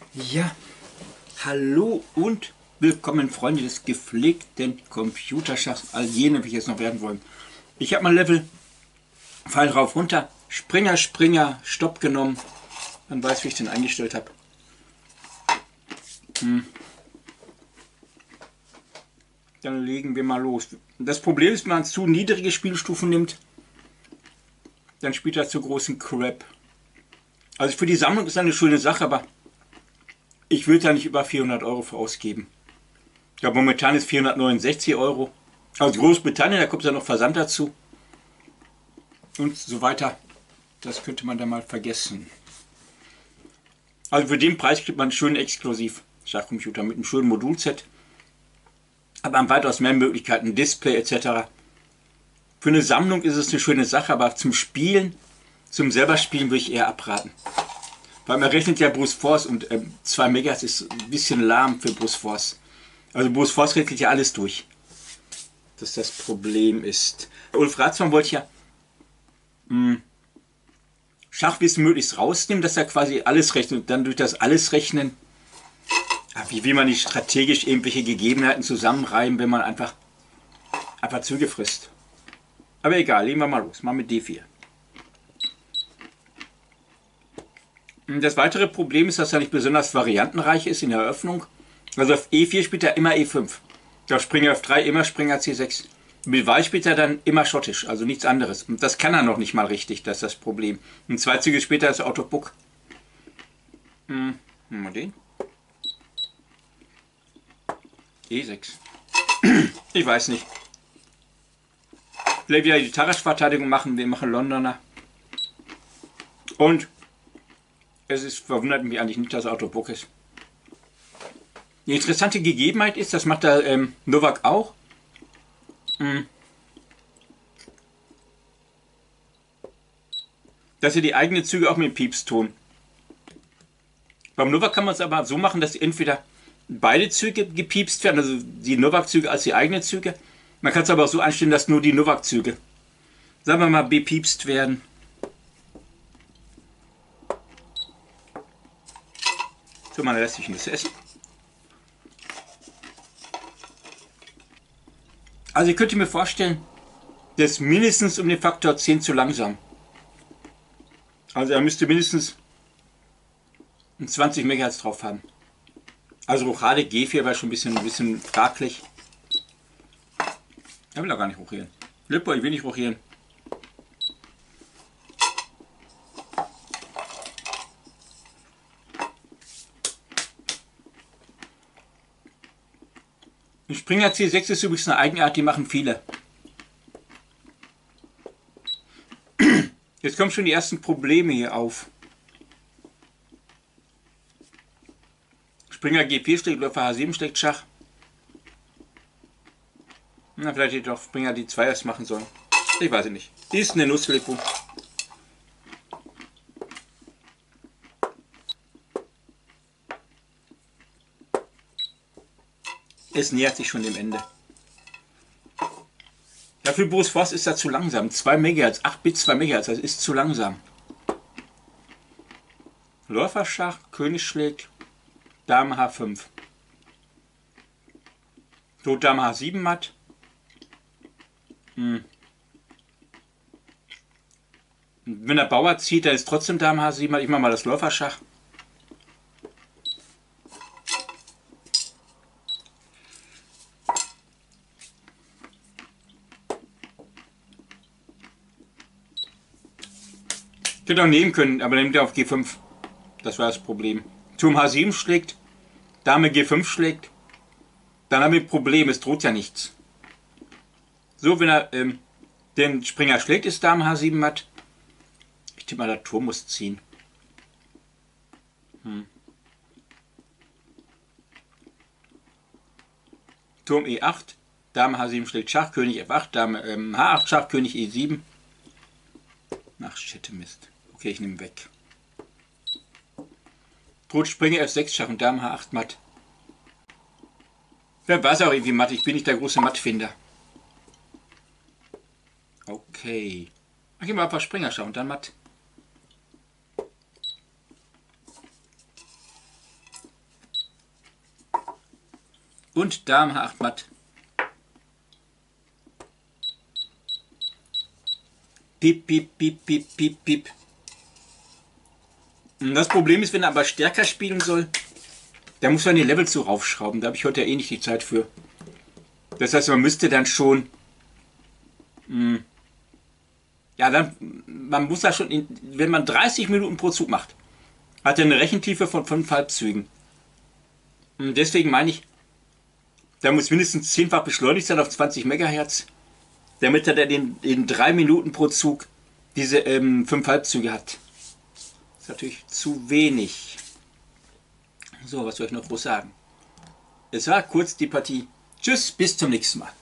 Ja, hallo und willkommen, Freunde des gepflegten Computerschachs, all jene, die jetzt noch werden wollen. Ich habe mal Level, Pfeil rauf, runter, Springer, Stopp genommen. Man weiß, wie ich den eingestellt habe. Dann legen wir mal los. Das Problem ist, wenn man zu niedrige Spielstufen nimmt, dann spielt er zu großen Crap. Also für die Sammlung ist das eine schöne Sache, aber ich will da nicht über 400 Euro für ausgeben. Ich glaube, momentan ist 469 Euro. Also Großbritannien, da kommt ja noch Versand dazu. Und so weiter. Das könnte man da mal vergessen. Also für den Preis kriegt man einen schönen Exklusiv-Schachcomputer mit einem schönen Modulset. Aber haben weitaus mehr Möglichkeiten, Display etc. Für eine Sammlung ist es eine schöne Sache, aber zum Spielen, zum selber Spielen würde ich eher abraten. Weil man rechnet ja Bruce Force und 2 Megas ist ein bisschen lahm für Bruce Force. Also Bruce Force rechnet ja alles durch. Dass das Problem ist. Ulf Ratzmann wollte ja Schachwissen möglichst rausnehmen, dass er quasi alles rechnet und dann durch das alles rechnen, wie will man nicht strategisch irgendwelche Gegebenheiten zusammenreiben, wenn man einfach Züge frisst. Aber egal, legen wir mal los, mal mit D4. Das weitere Problem ist, dass er nicht besonders variantenreich ist in der Eröffnung. Also auf E4 spielt er immer E5. Auf Springer F3 immer Springer C6. Mit Wahl spielt er dann immer schottisch, also nichts anderes. Und das kann er noch nicht mal richtig, das ist das Problem. Und 2 Züge später ist er out of book. Mal den. E6. Ich weiß nicht. Vielleicht wieder die Tarrasch-Verteidigung machen, wir machen Londoner. Und verwundert mich eigentlich nicht, dass er out of book ist. Die interessante Gegebenheit ist, das macht der Novak auch, dass er die eigenen Züge auch mit Pieps tun. Beim Novak kann man es aber so machen, dass entweder beide Züge gepiepst werden, also die Novak-Züge als die eigenen Züge. Man kann es aber auch so einstellen, dass nur die Novak-Züge, sagen wir mal, bepiepst werden. So, meine restlichen SS. Also ich könnte mir vorstellen, der ist mindestens um den Faktor 10 zu langsam. Also er müsste mindestens 20 MHz drauf haben. Also Rochade G4 war schon ein bisschen fraglich. Er will doch gar nicht rochieren. Lippo, ich will nicht rochieren. Springer C6 ist übrigens eine Eigenart, die machen viele. Jetzt kommen schon die ersten Probleme hier auf. Springer G4 schlägt, Läufer H7 schlägt Schach. Na, vielleicht hätte doch Springer die 2 erst machen sollen. Ich weiß es nicht. Die ist eine Nuss, Lippo. Es nähert sich schon dem Ende. Ja, für Bruce Force ist das zu langsam. 2 MHz, 8 Bit 2 MHz, das ist zu langsam. Läuferschach, König schlägt, Dame H5. So, Dame H7 matt. Wenn der Bauer zieht, dann ist trotzdem Dame H7 matt. Ich mache mal das Läuferschach. Ich hätte auch nehmen können, aber dann nimmt er auf G5. Das war das Problem. Turm H7 schlägt, Dame G5 schlägt. Dann haben wir ein Problem, es droht ja nichts. So, wenn er den Springer schlägt, ist Dame H7 matt. Ich tippe mal, der Turm muss ziehen. Turm E8, Dame H7 schlägt Schach, König F8, Dame H8 Schach, König E7. Ach, shit, Mist. Okay, ich nehme weg. Droht Springer F6 Schach und Dame H8 matt. Wer weiß auch irgendwie matt, ich bin nicht der große Mattfinder. Okay. Ach, ich mal einfach Springer Schach und dann matt. Und Dame 8 matt. Piep, piep, piep, piep, piep, piep. Und das Problem ist, wenn er aber stärker spielen soll, da muss man die Level zu raufschrauben. Da habe ich heute ja eh nicht die Zeit für. Das heißt, man müsste dann schon... ja, dann, man muss da schon, wenn man 30 Minuten pro Zug macht, hat er eine Rechentiefe von 5 Halbzügen. Und deswegen meine ich, der muss mindestens 10-fach beschleunigt sein auf 20 MHz, damit er dann in 3 Minuten pro Zug diese 5 Halbzüge hat. Das ist natürlich zu wenig. So, was soll ich noch groß sagen? Es war kurz die Partie. Tschüss, bis zum nächsten Mal.